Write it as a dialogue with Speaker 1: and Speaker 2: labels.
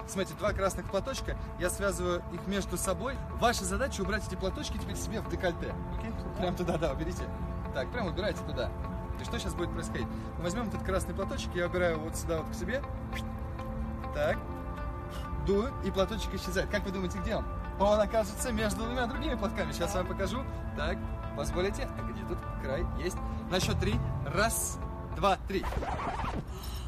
Speaker 1: Смотрите, два красных платочка, я связываю их между собой. Ваша задача убрать эти платочки теперь себе в декольте. Окей? Прям туда, да, уберите. Так, прям убирайте туда. И что сейчас будет происходить? Мы возьмем этот красный платочек, я убираю вот сюда вот к себе. Так. Дую, и платочек исчезает. Как вы думаете, где он? Он окажется между двумя другими платками. Сейчас я вам покажу. Так, позволите? А где тут край? Есть. На счет 3. Раз, два, три.